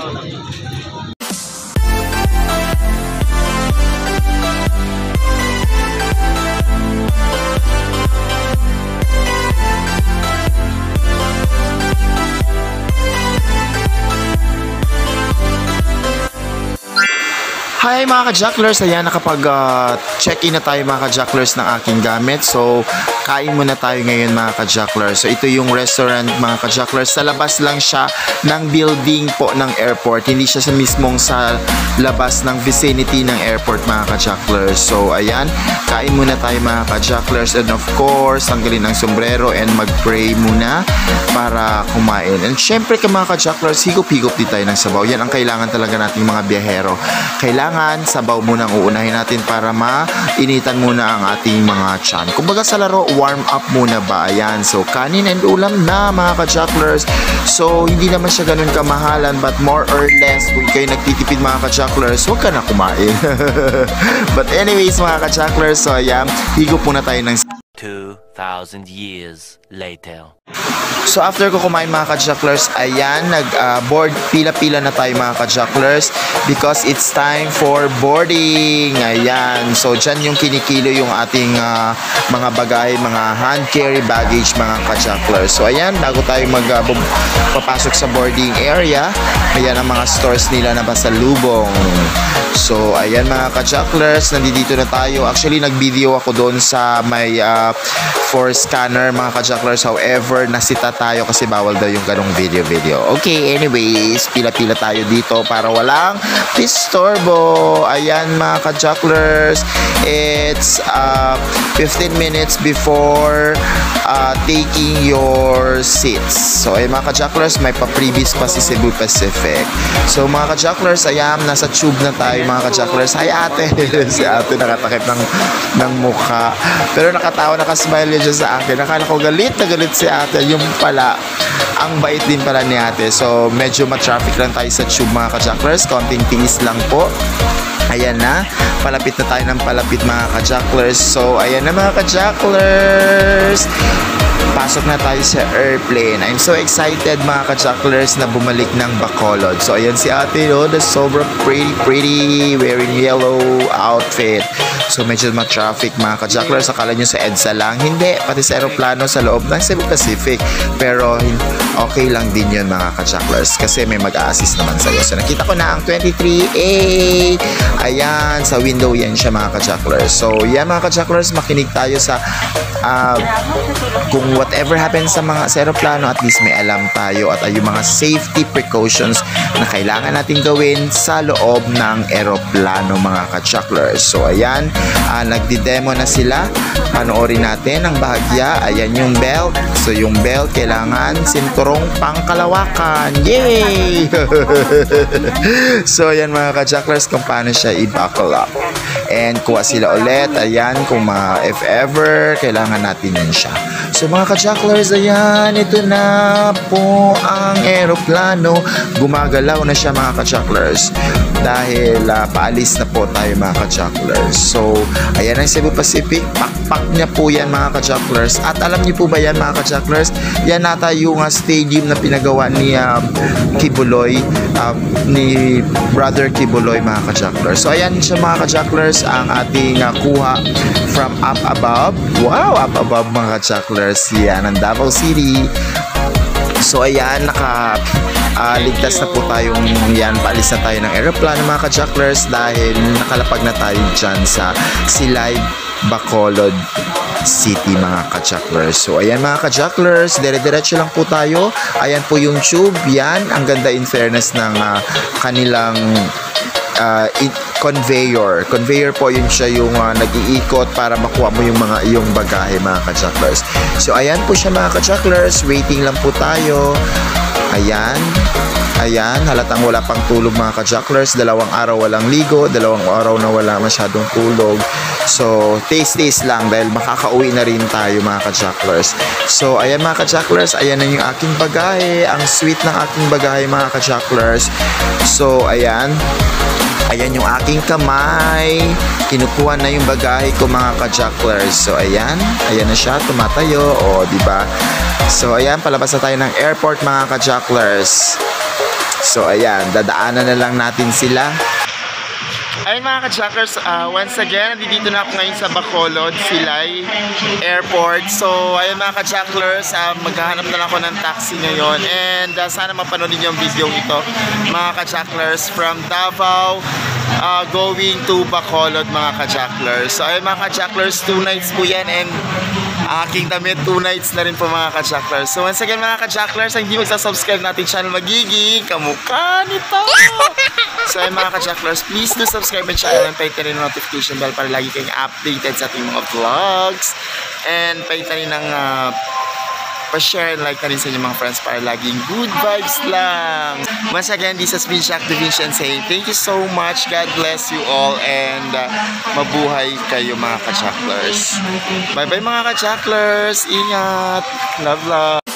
Hi mga ka-jacklers, ayan nakapag-check-in na tayo mga ka-jacklers ng aking gamit. So, kain muna tayo ngayon mga ka-jacklers. So, ito yung restaurant mga ka-jacklers. Sa labas lang siya ng building po ng airport. Hindi siya sa mismong sa labas ng vicinity ng airport mga ka-jacklers. So, ayan, kain muna tayo mga ka-jacklers. And of course, tanggalin ang sombrero and mag-pray muna para kumain. And syempre mga ka-jacklers, higop-higop din tayo ng sabaw. Yan ang kailangan talaga nating mga biyahero. Kailangan sabaw muna ang uunahin natin para mainitan muna ang ating mga tiyan. Kumbaga sa laro, warm up muna ba? Ayan. So, kanin and ulam na mga ka-jacklers. So, hindi naman siya ganun kamahalan but more or less, kung kayo nagtitipid mga ka-jacklers, huwag ka na kumain. But anyways mga ka-jacklers, so ayan, higop muna tayo ng 2,000 years later. So after ko kumain mga ka-jacklers, ayan, nag-board, pila-pila na tayo mga ka-jacklers because it's time for boarding. Ayan, so dyan yung kinikilo yung ating mga bagay, mga hand carry baggage mga ka-jacklers. So ayan, bago tayo papasok sa boarding area, ayan ang mga stores nila na pasalubong. So ayan mga ka-jacklers, nandito na tayo. Actually nag-video ako doon sa may for scanner mga ka-jacklers. However, nasita tayo kasi bawal daw yung ganong video. Okay, anyways, pila-pila tayo dito para walang disturbo. Ayan mga ka-jacklers, it's 15 minutes before taking your seats. So ayan mga ka-jacklers, may pa-previous pa si Cebu Pacific. So mga ka-jacklers, ayan, nasa tube na tayo mga ka-jacklers. Hi ate! Si ate nakatakip ng mukha. Pero nakatawa, nakasmile niya sa akin. Nakala ko galit na galit si ate. Yung pala, ang bait din pala ni ate. So medyo ma-traffic lang tayo sa tube mga ka-jacklers. Konting tiis lang po. Ayan na, palapit na tayo ng palapit mga ka-jacklers. So ayan na mga ka-jacklers, pasok na tayo sa airplane. I'm so excited mga ka-jacklers na bumalik ng Bacolod. So ayan si ate, no, the sobrang pretty wearing yellow outfit. So medyo ma-traffic mga ka-jacklers. Akala nyo sa EDSA lang, hindi, pati sa aeroplano sa loob ng Cebu Pacific. Pero okay lang din yun mga ka-jacklers kasi may mag-a-assist naman sa'yo. So nakita ko na ang 23A. Ayan, sa window yan siya mga ka-jacklers. So yan mga ka-jacklers, makinig tayo sa kung whatever happens sa aeroplano, at least may alam tayo at yung mga safety precautions na kailangan natin gawin sa loob ng aeroplano mga ka-jacklers. So ayan, nagdi-demo na sila. Panoorin natin ang bahagya. Ayan yung belt. So yung belt kailangan sinturong pangkalawakan. Yay! So ayan mga ka-jacklers, kung paano siya i-buckle up. And kuha sila ulit. Ayan, kung if ever, kailangan natin yan siya. So mga ka-jacklers, ayan, ito na po ang aeroplano. Gumagalaw na siya mga ka-jacklers dahil paalis na po tayo mga ka-jacklers. So ayan ang Cebu Pacific. Pakpak niya po yan mga ka-jacklers. At alam niyo po ba yan mga ka-jacklers? Yan nata yung stadium na pinagawa ni Kibuloy, ni Brother Kibuloy mga ka-jacklers. So ayan siya mga ka-jacklers, ang ating kuha from up above. Wow, up above mga ka-jacklers. Yan ang Davao City. So ayan, ligtas na po tayong yan, paalis na tayo ng aeroplano mga ka-jacklers dahil nakalapag na tayo dyan sa Silay, Bacolod City mga ka-jacklers. So ayan mga ka-jacklers, dire-diretso lang po tayo. Ayan po yung tube, yan, ang ganda in fairness ng kanilang conveyor po, yun siya yung nag-iikot para makuha mo yung iyong bagahe mga ka-jacklers. So ayan po siya mga ka-jacklers, waiting lang po tayo. Ayan, halatang wala pang tulog mga ka-jacklers. 2 araw walang ligo, 2 araw na wala masyadong tulog. So taste lang dahil makakauwi na rin tayo mga ka-jacklers. So ayan mga ka-jacklers, ayan na yung aking bagahe. Ang sweet ng aking bagahe mga ka-jacklers. So ayan yung aking kamay. Kinukuha na yung bagahe ko mga ka-jacklers. So ayan na siya, tumatayo. O, diba? So ayan, palabas na tayo ng airport mga ka-jacklers. So ayan, dadaanan na lang natin sila. Ayun mga ka-jackers, once again, nandito na ako ngayon sa Bacolod, Silay Airport. So, ayun mga ka-jackers, maghahanap na lang ako ng taxi ngayon. And sana mapanood niyo yung video ito, mga ka-jackers, from Davao going to Bacolod, mga ka-jacklers. So ayun mga ka-jacklers, 2 nights po yan, and aking damit 2 nights na rin po mga ka-jacklers. So once again mga ka-jacklers, ang hindi magsasubscribe natin channel, magiging kamukha nito. So ayun mga ka-jacklers, please do subscribe my channel and pahit na rin ang notification bell para lagi kayong updated sa ating mga vlogs. And pahit na rin ang pa-share and like na rin sa inyong mga friends para laging good vibes lang. Once again, this has been Shaq Da Vinci saying thank you so much. God bless you all, and mabuhay kayo mga ka-jacklers. Bye bye mga ka-jacklers. Ingat. Love, love.